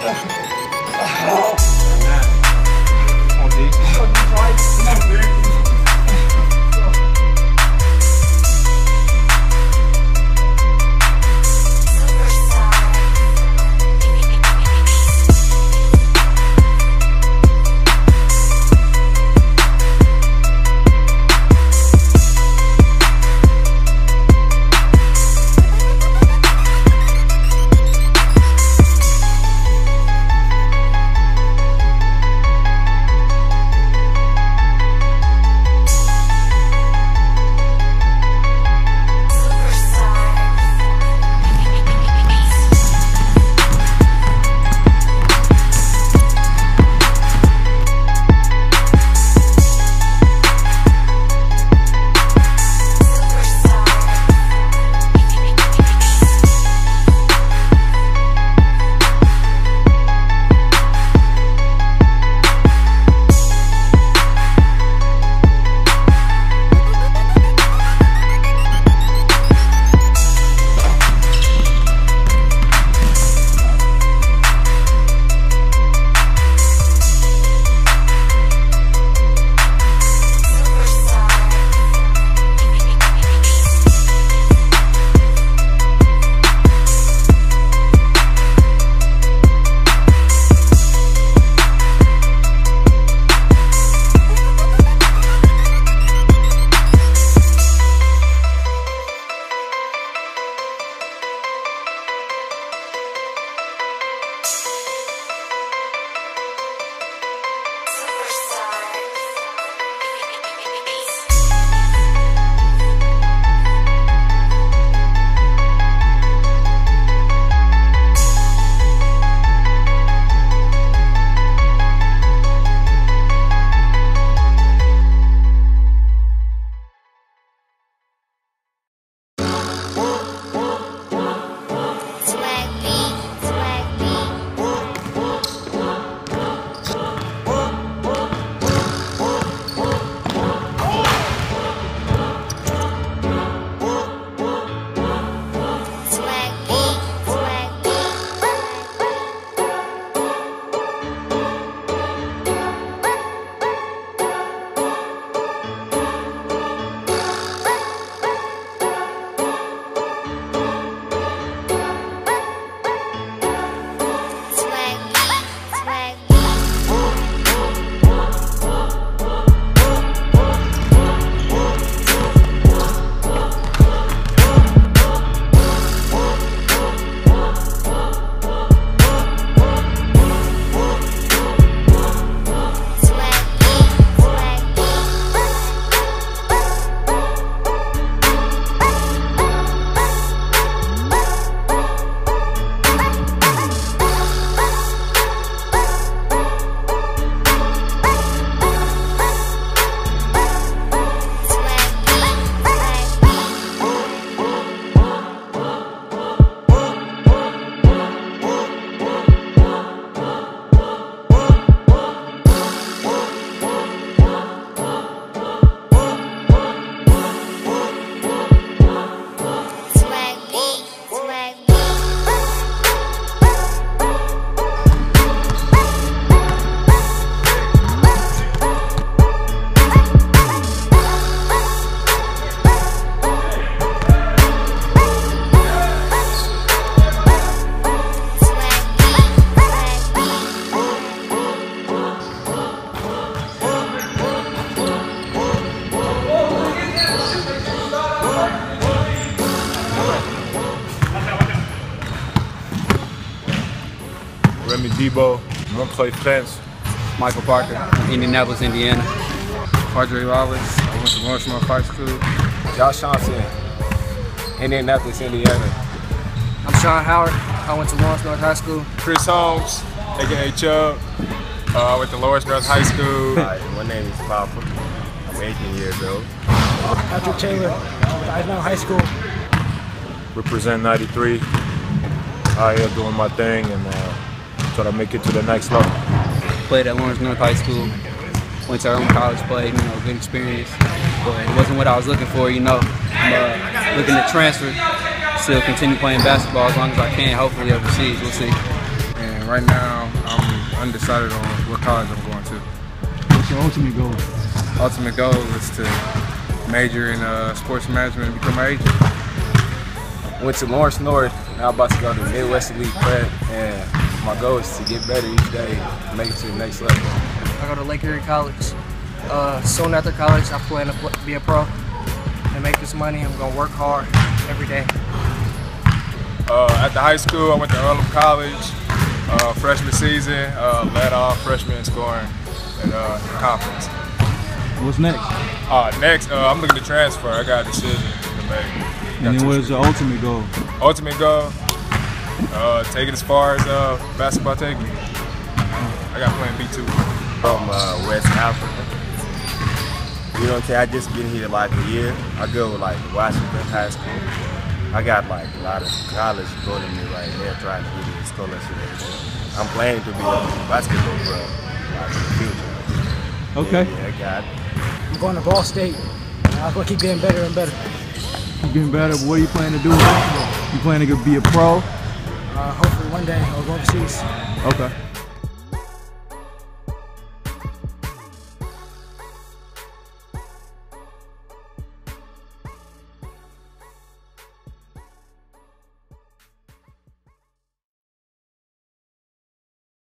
Remy Debo, Montclair France. Michael Parker, Indianapolis, Indiana. Audrey Wallace, I went to Lawrence North High School. Josh Johnson, Indianapolis, Indiana. I'm Sean Howard, I went to Lawrence North High School. Chris Holmes, aka Chubb. I went to Lawrence North High School. Hi, my name is Bob. I'm 18 years old. Patrick Taylor, Eisenhower High School. Represent 93. Out here doing my thing and try to make it to the next level. Played at Lawrence North High School. Went to our own college play, good experience. But it wasn't what I was looking for, I'm looking to transfer, still continue playing basketball as long as I can, hopefully overseas, we'll see. And Right now, I'm undecided on what college I'm going to. What's your ultimate goal? Ultimate goal is to major in sports management and become an agent. Went to Lawrence North, now I'm about to go to Midwest Elite Prep, and my goal is to get better each day and make it to the next level. I go to Lake Erie College. Soon after college, I plan to be a pro and make this money. I'm gonna work hard every day. After high school, I went to Earlham College. Freshman season, led off freshman scoring in conference. What's next? Next, I'm looking to transfer. I got a decision to make. And then what's your ultimate goal? Ultimate goal, take it as far as basketball take me. I got plan B too. From West Africa. You know what I'm saying? I just been here like a year. I go like Washington High School. I got like a lot of college going to me right there trying to get me a scholarship. I'm planning to be a basketball pro like, in the future. Okay. Yeah, I got it. I'm going to Ball State. I'm going to keep getting better and better. Keep getting better. What are you planning to do? You planning to be a pro? Hopefully one day I'll go overseas. Okay.